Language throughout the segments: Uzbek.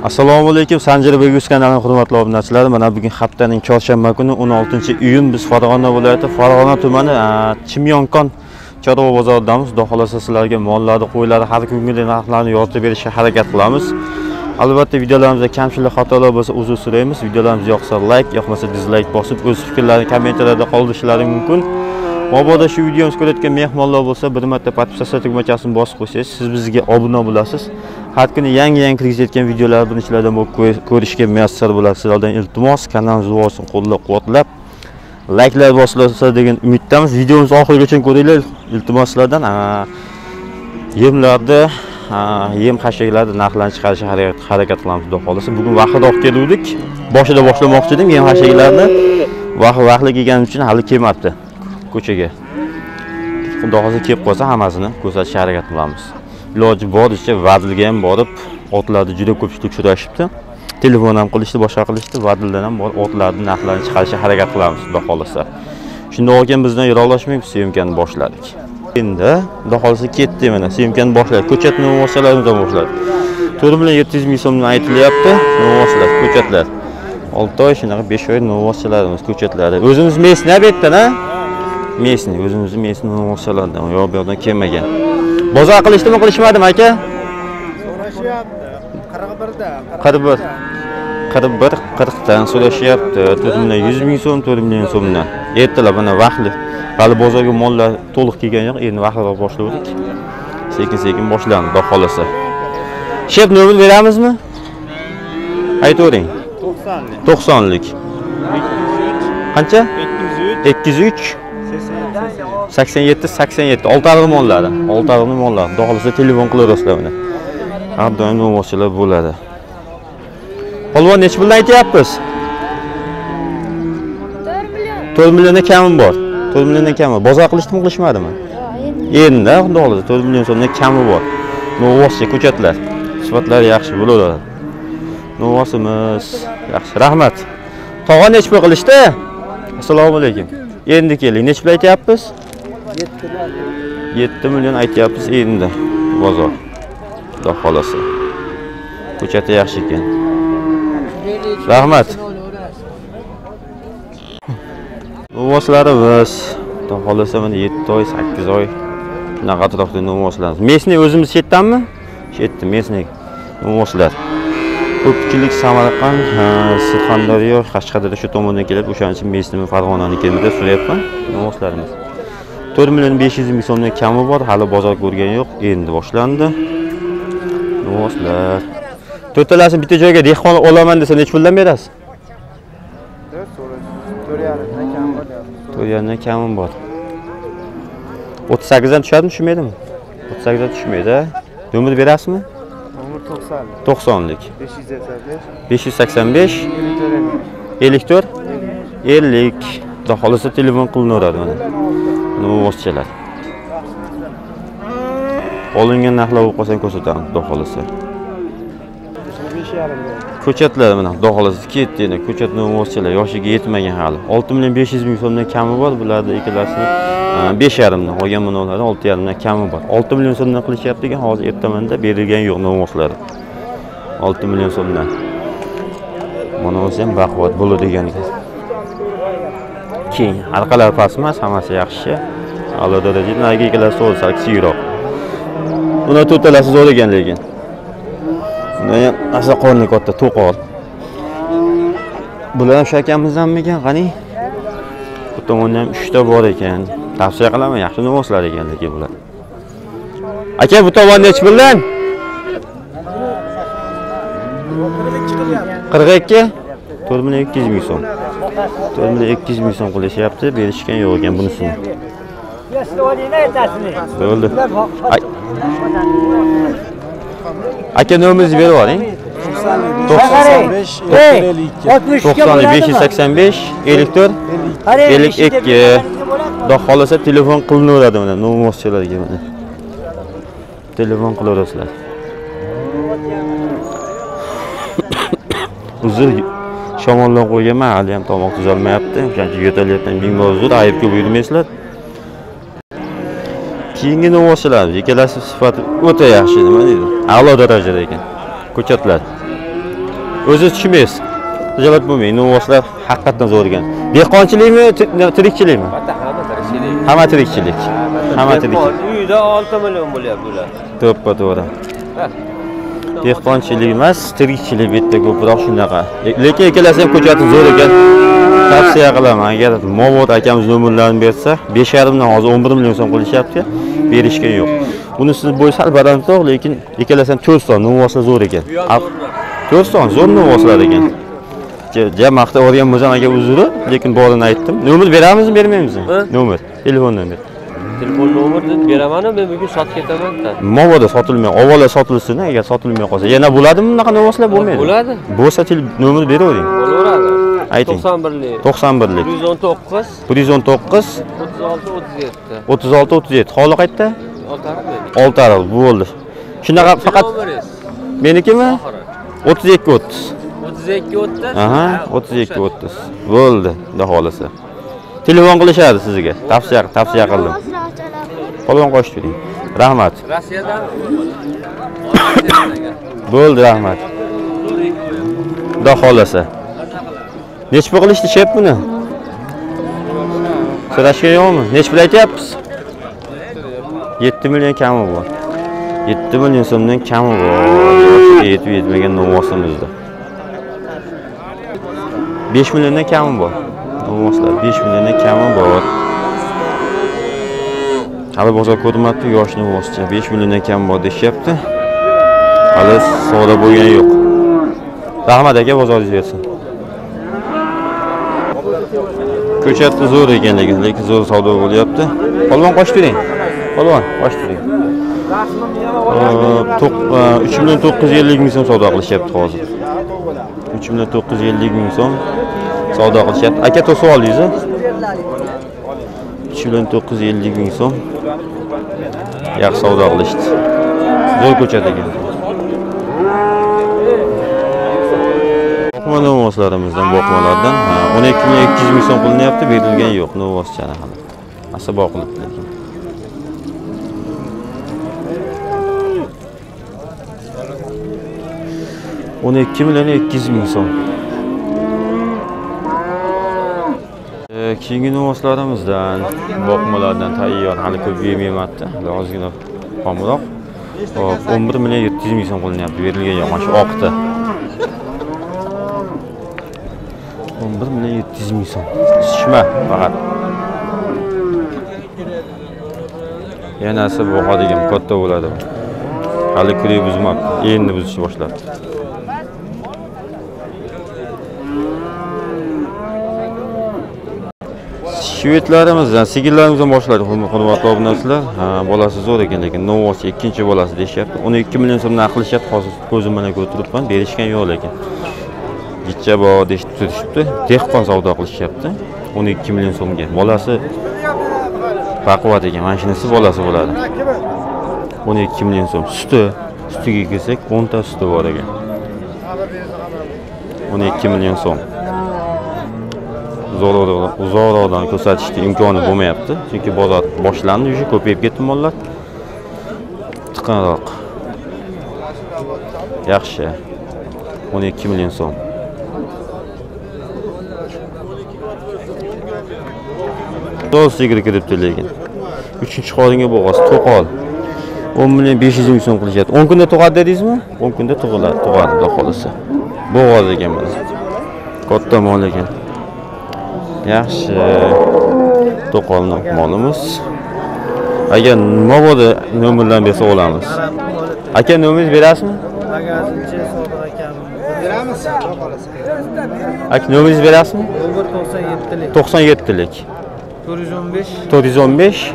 Assalomu alaykum, Sanjar Begus kanalining hurmatli obunachilar. Mana bugun haftaning chorshanba kuni 16-iyun biz Farg'ona viloyati Farg'ona tumani Chimyonkon chorva bozoridamiz. Xudo xolasa sizlarga mollarni, qo'ylarni har kungidek narxlarni yoritib berishga harakat qilamiz. Albatta videolarimizda kamchilik xatolar bo'lsa uzr so'raymiz. Videolarimiz yoqsa like, yoqmasa dislike bosib o'z fikrlaringizni kommentariyada qoldirishlaringiz mumkin. Mabodo shu videomizni ko'rayotgan mehmonlar bo'lsa, bir marta podpisatsiya tugmachasini bosib qo'ysangiz, siz bizga obuna bo'lasiz. Har kuni yangi kirgizayotgan videolar birinchilardan bo'lib ko'rishga muyassar bo'lasiz. Sizlardan iltimos, kanalimiz rivojini qo'llab-quvvatlab, like'lar bosilsa degan umiddamiz. Videomizni oxirigacha ko'ringlar. Iltimos sizlardan yemlarni, yem hashaklarni narxlarini chiqarishga harakat qilamiz xudo xolasa. Bugun vaqtida keldik. Boshida boshlamoqchi edim yem hashaklarni. Vaqtli kelganim uchun hali kelmabdi ko'chaga. Xudo xolasa kelib qolsa hammasini ko'rsatishga harakat qilamiz. Iloji boricha vadilga ham borib, otlarni juda ko'pchilik so'rashibdi. Telefon ham qilishdi, boshqa qilishdi, vadildan ham borib otlarni narxlarini chiqarishga harakat qilamiz xudo xolasa. Shunday ekan bizdan yiroqlashmaymiz, syomkani boshladik. Endi xudo xolasa ketdi mana, syomkani boshladik. Ko'chatni vositalardan boshladik. 4.700 ming so'mdan aytilyapti, vositalar, ko'chatlar. 6 oy shunaqa 5 oy vositalarimiz, ko'chatlari. O'zimiz mesni yerdan, ha? Mesni, o'zimizning mesni vositalardan, yo bu yerdan kelmagan. Bozor qilishdimi, qilishmadimi aka? So'rashyapti. 40 dan so'rashyapti. 4.100 ming so'm, 4 million so'mdan. Ertalab mana vaqtli. Hali bozorga mollar to'liq kelgan yo'q, endi vaqtliroq boshladik. Sekin-sekin boshlandi, xudo xolasa. Shef nomer beramizmi? Aytavering. 90lik. Qancha? 203 87 oltariq mollari. Oltariq mollar. Xudo xolasa telefon qilaverasizlar mana. Har doim nomerchilar bo'ladi. Polvon nech puldan aytyapmiz? 4 milliondan kami bor. 4 milliondan kami. Bozor qilishdimi, qilishmadimi? Endi xudo xolasa 4 million so'mdan kami bor. Novoschi ko'chatlar. Sifatlari yaxshi bo'laveradi. Novosimiz yaxshi. Rahmat. Tog'a nech pul qilishdi? Assalomu alaykum. Endi keling. Nech pul aytyapmiz? 7 million aytyapmiz endi. Bozor. Xudo xolasa. Ko'chati yaxshi ekan. Rahmat. Novoslarimiz xudo xolasa mana 7 oy, 8 oy shunaqa atrofda novoslarimiz. Mesni o'zimiz chetdanmi? Chetda mesni novoslar. Ko'pchilik Samarqand, Surxondaryo, Qashqadaryo shu tomondan kelib, o'shaning uchun mesnimi Farg'onanikimi deb so'rayapman. Novoslarimiz 4 million 500 ming so'mdan kami bor, hali bozor ko'rgan yo'q, endi boshlandi. Novoslar. To'rtalasini bitta joyga dehqon olaman desa nech puldan berasiz? 4.5 dan kami bor. 38 dan tushadimi, tushmaydimi? 38 dan tushmaydi. Nomer berasizmi? Nomer 90lik. 585 54 50. Xudo xolasa telefon qilinaveradi mana. Novoschilar. Olingan narxlar bo'lib qolsa ko'rsataman, xudo xolasa. Ko'chatlar mana xudo xolasa ketdi endi. Ko'chat novoschilar yoshiga yetmagan hali. 6 million 500 ming so'mdan kami bor. Bularni ikkalasini 5.5 dan, qolgan monolarni 6.5 dan kami bor. 6 million so'mdan qilishyapti ekan, hozir ertamanda berilgan yo'q novoslari. 6 million so'mdan. Mana o'zi ham baquvvat bo'ladi degan ekan. Keyin halqalar past emas, hammasi yaxshi. A'lo darajada nagi ikkalasi so'z kichikroq. Buni to'rtalasi zo'r ekan lekin. Buni ham asli qorni katta, to'qol. Bular ham shakamizdanmi ekan, qani? Bu tomonda ham 3 ta bor ekan. Tavsiya qilaman, yaxshi novoslar ekan lekin bular. Aka, bu tovon nech puldan? 42 4.200 ming so'm. 4.200 ming so'm qilishyapti, berishgan yo'q ekan bunisini. Bo'ldi. Aka, nomeringizni berib oling. 585 54 52. Xudo xolasa telefon qilinaveradi mana novoschilarga mana. Telefon qilaverasizlar. Uzr shamoldan qo'yganman, hali ham tomoq tuzalmayapti. O'shancha yo'talyapman, bingma uzr, ayibga buyurmaysizlar. Keyingi novoschilar ikkalasi sifati o'ta yaxshi, nima deydi? A'lo darajada ekan. Ko'chatlar. O'zingiz tushunmaysiz. Tijorat bo'lmaydi. Novvoslar haqiqatan zo'r ekan. Dehqonchilikmi, tirikchilikmi? Hamma tirikchilik. Hamma tirikchilik. Uyda 6 million bo'lyapti ular. To'ppa-to'g'ri. Dehqonchilik emas, tirikchilik bitta ko'proq shunaqa. Lekin ikkalasi ham ko'chati zo'r ekan. Tavsiya qilaman. Agar Mobod akamiz nomerlarini bersa, 5,5 dan hozir 11 million so'm qilishyapti. Berishga yo'q. Bunisi bo'yicha sal balandroq, lekin ikkalasi ham 4 son, novvoslar zo'r ekan. 4 son zo'r novvoslar ekan. Maqta o'rgan bo'lsam aka uzri, lekin borini aytdim. Nomer beramizmi, bermaymizmi? Nomer, telefon nomer. Telefon nomerini beraman-ku, men bugun sotib ketaman-da. Moboda sotilmay, avvalo sotilsin, agar sotilmay qolsa. Yana bo'ladimi bunaqa novvoslar bo'lmaydi? Bo'ladi. Bo'lsa nomer beravering. Bo'laveradi. Ayting. 91lik. 91lik. 119 119 36 37. 36 37. Holi qayerda? Oltiariq bo'ldi. Shunaqa faqat menikimi? 32 30. 32 30. Aha, 32 30. Bo'ldi, xudo xolasa. Telefon qilishadi sizga. Tavsiya qildim. Polvon qo'shib turing. Rahmat. Rossiyadan. Bo'ldi, rahmat. Xudo xolasa. Nech pul qilishdi shep buni? So'rashga yo'qmi? Nech pul aytyapsiz? 7 million kami bor. 7 million so'mdan kami bor. Yetib yetmagan novvosimizda. 5 milliondan kami bor. Novvoslar 5 milliondan kami bor. Hali bozor ko'rmabdi, yosh novvoscha 5 milliondan kam bor deyapti. Hali savdo bo'lgani yo'q. Rahmat aka, bozoringiz bersin. Ko'chatni zo'r ekan, lekin zo'r savdo bo'lyapti. Polvon qo'shib turing. Polvon qo'shib turing. 3,950 ming so'm savdo qilishyapti hozir. 3,950 ming so'm savdo qilishyapti. Aka to'sib oldingiz. 3,950 ming so'm. Yaxshi savdo qilishdi. Zo'r ko'chat ekan. Boqma novvoslarimizdan, boqmalardan 12,200 ming so'm qilinyapti, berilgan yo'q novvoschani hali. Asa boqilibdi lekin. O'n 12,200 ming so'm. Keyingi novoslarimizdan, boqmalardan tayyor, hali ko'p yemayapti. Ozgina xomroq. 11,700 ming so'm qilinyapti, berilgan yo'q, mana shu oqda. 11,700 ming so'm. Shishma faqat. Yanasi boqadigan katta bo'ladi. Hali kirib buzmabdi, endi buzishni boshladi. Shvedlarimizdan, sigirlarimizdan boshladik, hurmatli obunachilar. Bolasi zo'r ekan, lekin novvosi ikkinchi bolasi deyapti. 12 million so'mdan qilishyapti, hozir ko'zim bilan ko'rib turibman, berishgan yo'q lekin. Gitcha bor deb turishibdi, dehqon savdo qilishyapti. 12 million so'mga. Bolasi baquvvat ekan, mana shunisi bolasi bo'ladi. 12 million so'm. Sutiga kelsak, 10 ta suti bor ekan. 12 million so'm. Uzoqroqdan ko'rsatishga imkoni bo'lmayapti, chunki bozor boshlandi, уже ko'payib ketdi mollar. Tiqinroq. Yaxshi. 12 million so'm. To'g'ri sigir kiribdi lekin. 3-qoringa bo'g'oz, to'qol. 10 million 500 ming so'm qilishyapti. 10 kunda tug'adi dedingizmi? 10 kunda tug'iladi, xudo xolasa. Bo'g'oz ekan biz. Katta mol ekan. Yaxshi. To'qolni molimiz. Agar Moboda nomerdan bersa olamiz. Aka nomeringizni berasizmi? Magazinchi Sodiq akam. Beramiz, xohlasa. Aka nomeringizni berasizmi? 97lik. 97lik. 415 415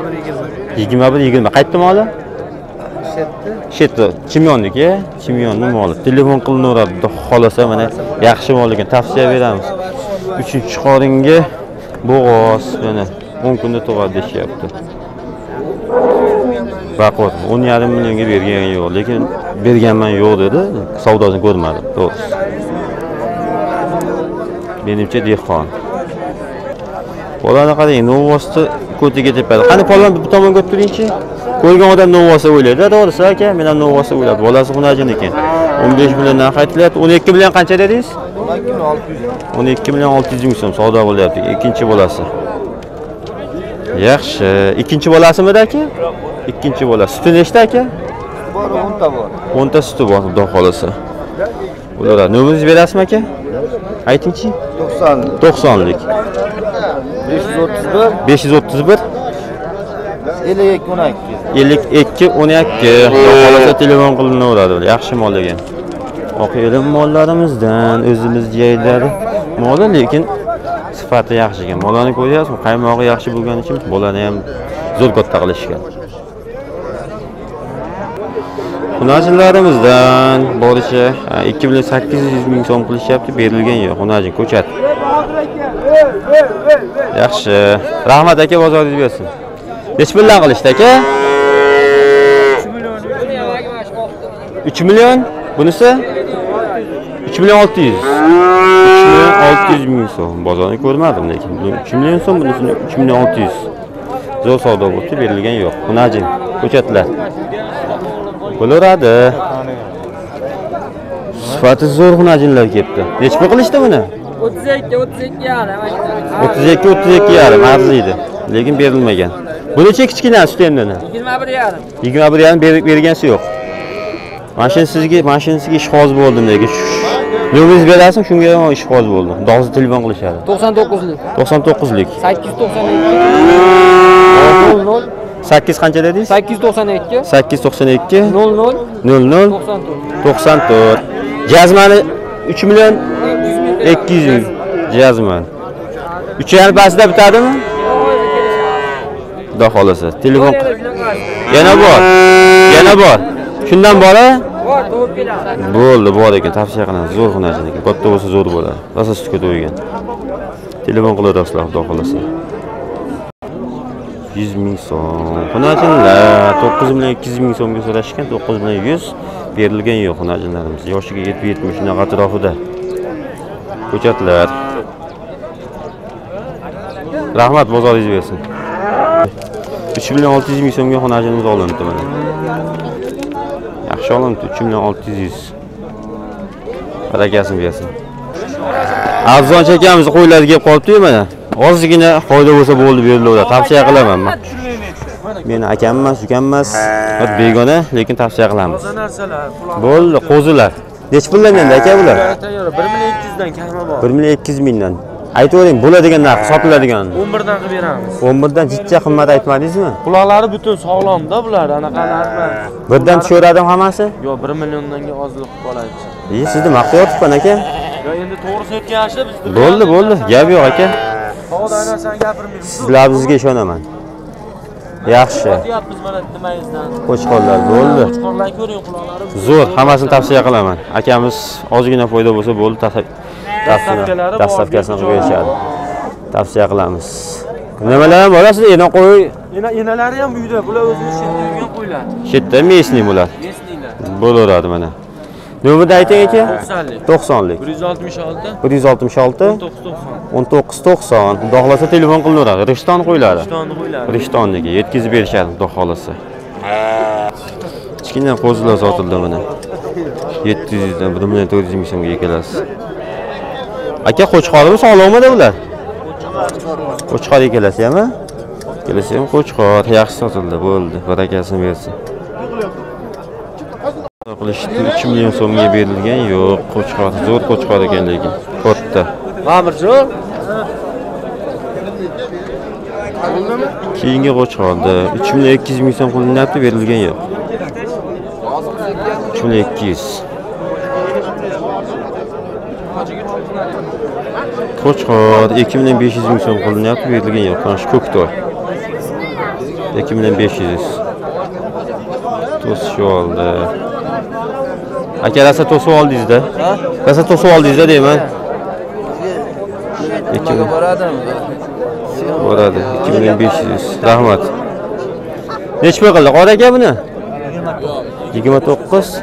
21 qayerda moli? Shetda. Chimyonniki, Chimyonning moli. Telefon qilinaveradi, xohlasa mana yaxshi mol ekan, tavsiya beramiz. 3-qoringa bo'g'oz, mana 10 kunda tug'adi deyapti. Baquvvat 10,5 millionga bergan yo'q, lekin berganman yo'q dedi, savdosini ko'rmadim, to'g'ri. Menimcha dehqon. Bolani qarang, novvosni ko'tiga tepadi. Qani polvon bu tomonga o'tib turingchi. Ko'rgan odam novvosi o'ylaydi, to'g'risi aka, men ham novvosi o'ylab, bolasi xunajin ekan. 15 million narx aytilyapti. 12 million qancha dedingiz? 12 million 600 ming so'm savdo bo'lyapti. Ikkinchi bolasi. Yaxshi. Ikkinchi bolasimi aka? Ikkinchi bolasi. Suti nechta aka? Bor, 10 ta bor. 10 ta suti bor, xudo xolasa. Ular nomeringizni berasizmi aka? Aytingchi. 90. 90lik. 531 531 52 12. 52 12. Xudo xolasa telefon qilinaveradi. Yaxshi mol ekan. Oq elim mollarimizdan o'zimiz yeylari moli, lekin sifati yaxshi ekan. Molani ko'ryapsizmi? Qaymog'i yaxshi bo'lgani uchun bolani ham zo'r katta qilishgan. Xunajilarimizdan boricha 2800 ming so'm qilishyapti, berilgan yo'q. Xunajin ko'chat. Yaxshi. Rahmat aka, bozoringiz bersin. Nech bilan qilishdi aka? 3 million. Bunisi 3 million 600. 3 million 600 ming so'm. Bozorni ko'rmadim lekin. 3 million so'm, bunisi 3 million 600. Zo'r savdo bo'ldi, berilgan yo'q. Xunajin ko'chatlar. Bo'laradi. Sifati zo'r xunajinlar kelibdi. Nechta qilishdi buni? 32 yarim. 32 yarim arziydi, lekin berilmagan. Bunecha kichkina sut endi. 21 yarim. 21 yarim bergansi yo'q. Mashinasiga ishg'oz bo'ldim lekin. Nomeringizni berasizmi? Shunga ham ishg'oz bo'ldim. Dog'zi telefon qilishadi. 99lik. 99lik. 892 8 qancha dedingiz? 892 892 00 00 94. Jazmani 3 million 200 ming. Jazman. 3 yarim pasida bitadimi? Xudo xolasa. Telefon yana bor. Yana bor. Shundan bora? Bor, to'g'ri keladi. Bo'ldi, bor ekan, tavsiya qilaman. Zo'r xunajin ekan. Katta bo'lsa zo'r bo'ladi. Rosa sutga to'ygan. Telefon qilaverasizlar, xudo xolasa. 100 ming so'm. Xunajinlar 9 million 200 ming so'mga so'rashgan, 9 million 100 berilgan yo'q xunajinlarimiz. Yoshiga yetib 70 shunaqa atrofida. Ko'chatlar. Rahmat, bozoringiz bersin. 3 million 600 ming so'mga xunajinimiz olindi mana. Yaxshi olindi, 3 million 600. Barakasini bersin. Arzon chekamiz qo'ylarga kelib qolibdi-yu mana. Ozgina foyda bo'lsa bo'ldi, berilaveradi. Tavsiya qilaman men. Meni akam emas, ukam emas, begona, lekin tavsiya qilamiz. Bo'ldi, qo'zilar. Nech puldan endi aka bular? 1.200 dan kami bor. 1.200 mingdan. Aytavering, bo'ladigan narx, sotiladigan. 11 dan qilib beramiz. 11 dan jichcha qimmat aytmadingizmi? Quloqlari butun sog'lom-da bular, anaqalar emas. Birdan tushaveradi hammasi? Yo'q, 1 milliondan ozlik qilib oladi. Sizni maqtayotibman aka. Yo, endi to'g'risi o'tgancha bizda. Bo'ldi, gap yo'q aka. Havodan narsani gapirmaymiz. Sizlaringizga ishonaman. Yaxshi. Deyapmiz mana nimayizdan. Qo'chqorlar bo'ldi. Qo'chqorlar ko'ring, quloqlari. Zo'r, hammasini tavsiya qilaman. Akamiz ozgina foyda bo'lsa bo'ldi, dastavkasini qilib berishadi. Tavsiya qilamiz. Nimalar ham borasiz? Ena qo'y. Enalari ham uyda, bular o'zimiz shetda yurgan qo'ylar. Shetda mesni bular. Mesnilar. Bo'laveradi mana. Nomerni ayting aka. 90lik. 90lik. 166 166 1990. 1990. Xudo xolasa telefon qilinaveradi. Rishton qo'ylari. Rishtonni qo'ylar. Rishtonniki yetkazib berishadi, xudo xolasa. Kichkina qo'zilar sotildi mana. 700 dan 1 million 400 ming so'mga kelasiz. Aka qo'chqormi, sog'lommi bular? Qo'chqor ekelasizmi? Kelasi ham qo'chqor, yaxshi sotildi, bo'ldi. Barakasini bersin. Qilishdi 3 million so'mga berilgan yo'q, qo'chqor, zo'r qo'chqor ekan lekin. Katta. Ma'murjon. Keyingi qo'chqorda 3 million 200 ming so'm qilinyapti, berilgan yo'q. 3 million 200. Qo'chqor 2 million 500 ming so'm qilinyapti, berilgan yo'q. Mana shu ko'ktoy. 2 million 500. To'sish oldi. Aka rasa to'sib oldingiz-da? Rasa to'sib oldingiz-da deyman. 2 million boradi. 2 million 500. Rahmat. Nech pul qildi qora aka buni? 29.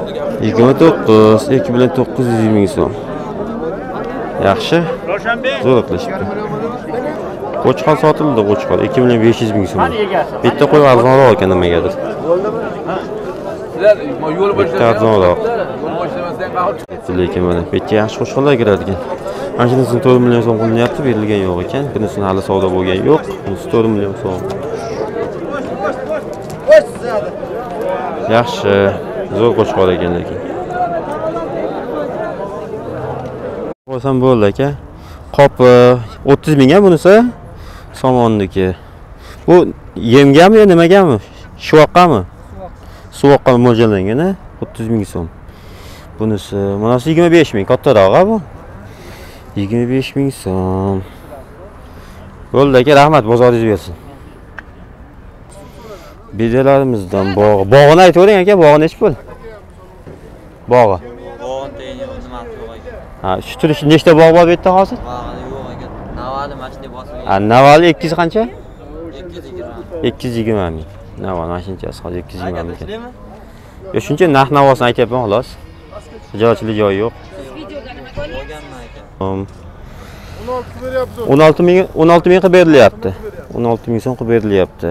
2 million 900 ming so'm. Yaxshi. Zo'r qilishibdi. Qo'chqor sotildi, qo'chqor 2 million 500 ming so'm. Bitta qo'y arzonroq ekan nimagadir. Bitta arzonroq. Lekin mana bu yerga yaxshi qo'shqonlar kiradigan. Mana shunisini 4 million so'm qilinyapti, berilgan yo'q ekan. Bunisini hali savdo bo'lgan yo'q. Bunisi 4 million so'm. Yaxshi, zo'r qo'shqor ekan lekin. Qo'ysam bo'ldi aka. Qop 30 ming ham bunisi somonniki. Bu yemgami yo nimagami? Shuvoqqami? Suvoqqa mo'ljallangan, 30 ming so'm. Bunisi manasi 25 ming, kattaroq bu. 25 ming so'm. Bo'ldi aka, rahmat, bozoringiz bersin. Bedalarimizdan bog'i. Bog'ini aytavering aka, bog'i nechta pul? Bog'i. Ha, shu turish nechta bog' bor bu yerda hozir? Yo'q ekan. Navali mashina bosilgan. Ha, Navali 200 qancha? 220 ming. Navali mashinachasi hozir 220 ming ekan. Yo, shuncha narx-navosini aytyapman xolos. Xijolatchilik joyi yo'q. 16 ming qilib berilyapti. 16 ming so'm qilib berilyapti.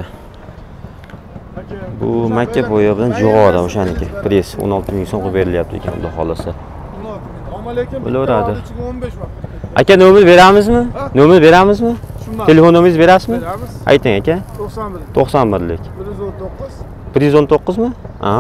Bu Makka bo'yi bilan jo'g'ori o'shaniki. Press 16 ming so'm qilib berilyapti ekan, xudo xolasa. Bo'laveradi. Aka, nomer beramizmi? Nomer beramizmi? Telefon nomeringizni berasizmi? Ayting aka. 91lik. 119 mi? Ha?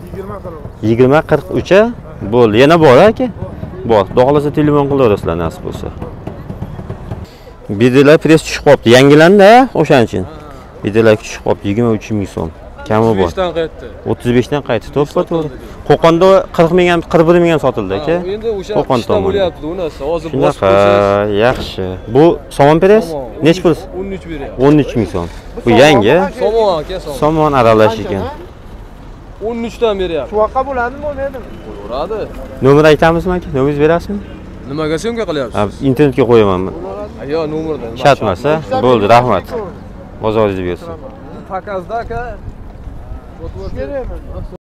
20-43. Bo'ldi. Yana bor aka? Bor. Xudo xolasa telefon qilaverasizlar nasib bo'lsa. Bedelar press tushib qolibdi. Yangilandi-a, o'shaning uchun. Bedelar tushib qolibdi, 23 ming so'm. Kami bor. 35 dan qaytdi. 35 dan qaytdi. To'ppa-to'g'ri. Qo'qonda 40 ming ham, 41 ming ham sotildi aka. Endi o'sha Qo'qon ishdan tomon. bo'lyapti unasi. Hozir Shunaqa, yaxshi. Bu somon press? Nech pul? 13 beryapti. 13 ming so'm. Bu yangi. Somon aka, somon. Somon aralash ekan. 13 dan beryapti. Shuvoqqa bo'ladimi, bo'lmaydi? Bo'laveradi. Nomer aytamizmi aka? Nomeringizni berasizmi? Nimaga syomka qilyapsiz? Internetga qo'yamanmi? Yo, nomerdan. Shartmasa, bo'ldi, rahmat. Bozoringiz bersin. Pakazda aka.